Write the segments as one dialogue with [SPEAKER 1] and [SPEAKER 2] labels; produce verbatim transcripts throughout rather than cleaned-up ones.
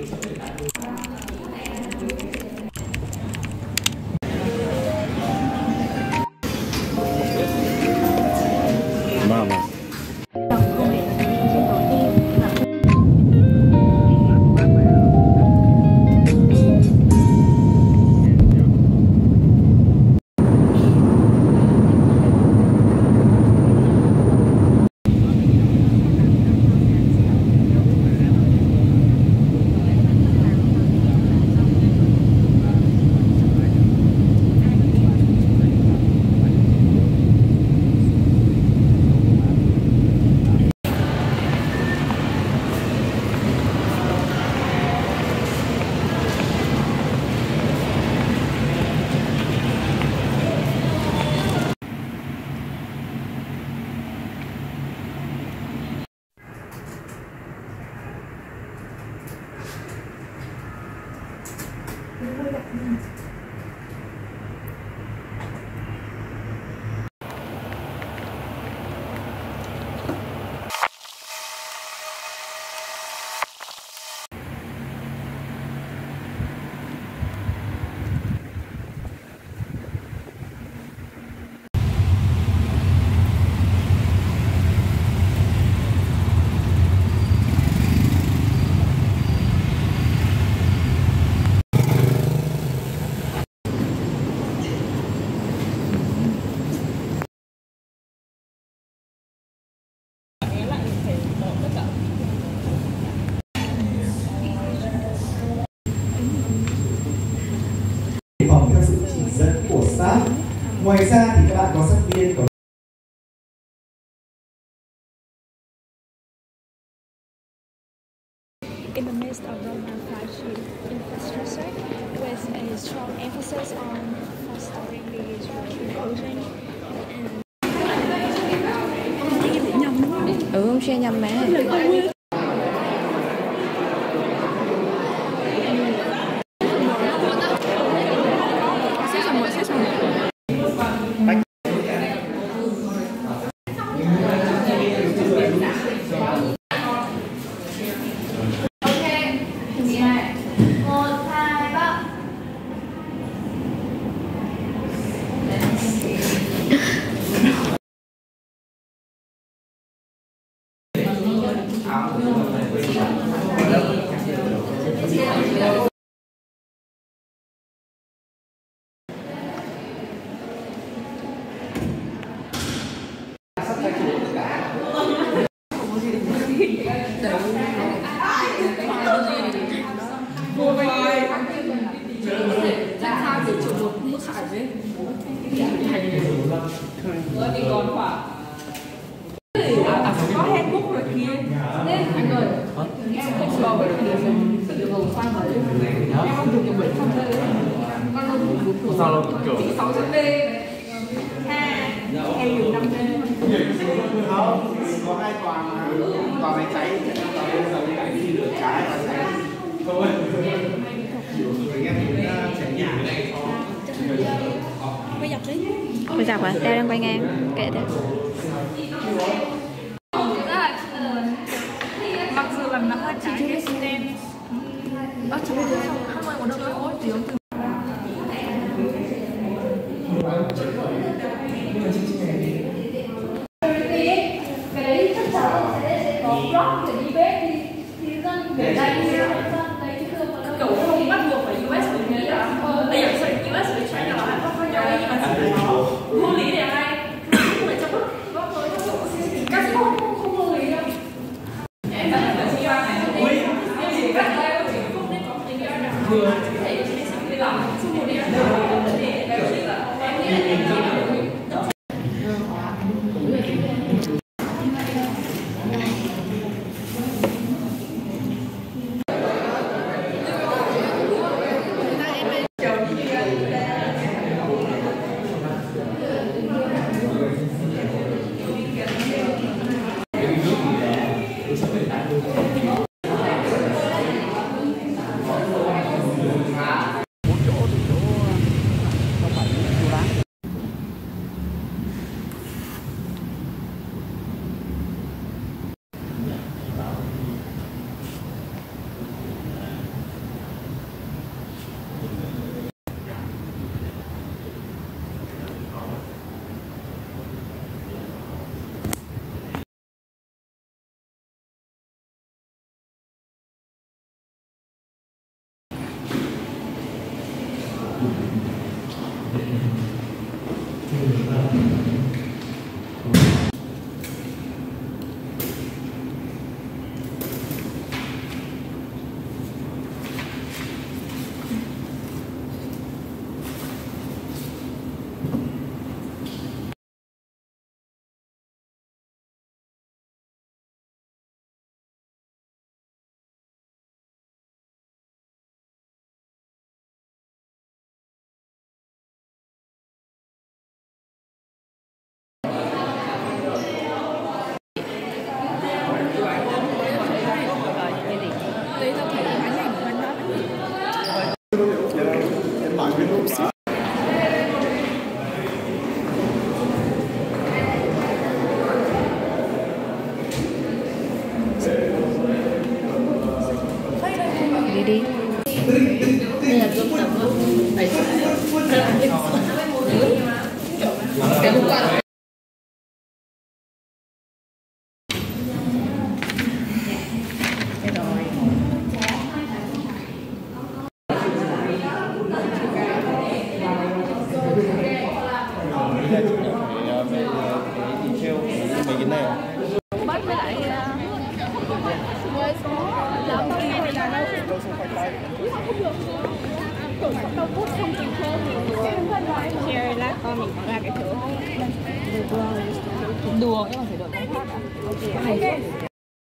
[SPEAKER 1] Mama.
[SPEAKER 2] Phòng theo sự chỉ dẫn của staff. Ngoài ra thì các bạn có sát viên có
[SPEAKER 3] In the midst of Roman five G infrastructure, with a strong emphasis on fostering digital inclusion and
[SPEAKER 4] Ừ, không share nhầm mà.
[SPEAKER 5] Đi còn khoảng có handbook rồi kia nên anh ơi em không sờ vào được được hồng xoay vào em không dùng cái bệnh không chơi con không dùng được sao chỉ sáu chấm b ha em dùng năm d
[SPEAKER 6] không có hai tòa mà tòa này cháy tòa này giờ đi đánh thì lửa trái và cháy thôi người em cũng cháy nhà này
[SPEAKER 3] quay dọc đi.
[SPEAKER 4] Quay dọc à? Tao đang quay ngang. Kệ thế.
[SPEAKER 5] mặc dù là nó hơi trái cái stem ở chỗ này không phải một đâu đó tiếng từ cái đấy chắc chắn sẽ có block để đi bếp thì thì dân để đây cậu không bắt buộc phải u ét với Mỹ à? Bây giờ u ét với China là không có nhau nhưng mà vô lý để ai không phải trong bức góp tới các chị không không không vô lý đâu. Em vẫn là chị Hoa này không đi nhưng chỉ các đây có thể không nên có tình yêu nào vừa có thể chia sẻ với lòng chung một điểm nào để cái chuyện là em nghĩ là em nghĩ là
[SPEAKER 3] Cherry lát con mình có ra cái thứ đùa nhưng mà phải đợi con thoát đã. Ok.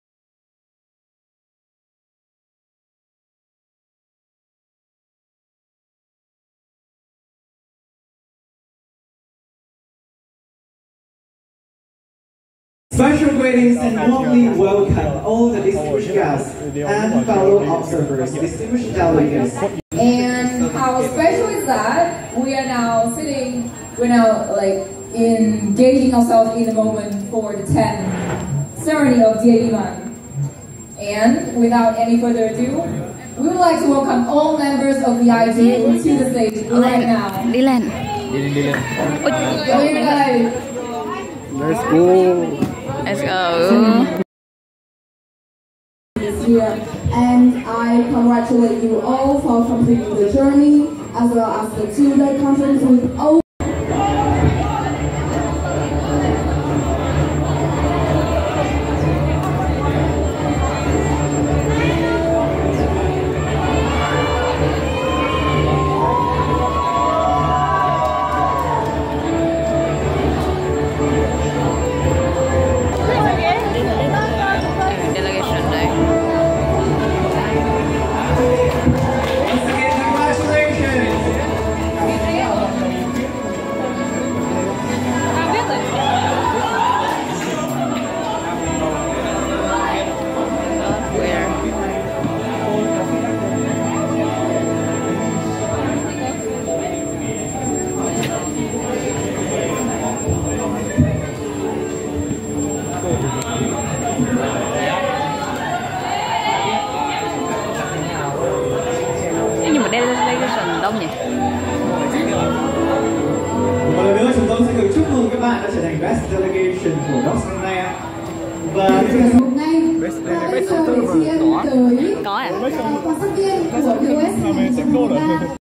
[SPEAKER 2] Special greetings and warmly welcome all the distinguished guests and fellow observers, distinguished delegates.
[SPEAKER 1] And how special is that? We are now sitting, we're now like engaging ourselves in the moment for the tenth ceremony of Jie Liman. And without any further ado, we would like to welcome all members of the I T to the stage right now.
[SPEAKER 4] Đi lên.
[SPEAKER 1] Here guys.
[SPEAKER 6] Let's go.
[SPEAKER 4] Let's go.
[SPEAKER 1] This year, and I congratulate you all for completing the journey as well as the two-day conference with all.
[SPEAKER 4] Delegation đây.
[SPEAKER 2] Once again, congratulations!
[SPEAKER 4] Nhưng mà delegation đông nhỉ?
[SPEAKER 2] Một lần nữa chúng tôi sẽ được chúc mừng các bạn đã trở thành Best Delegation của Docs năm nay ạ. Và
[SPEAKER 1] Hôm nay, tôi sẽ chia tới
[SPEAKER 4] Có à?
[SPEAKER 1] quan sát viên của u ét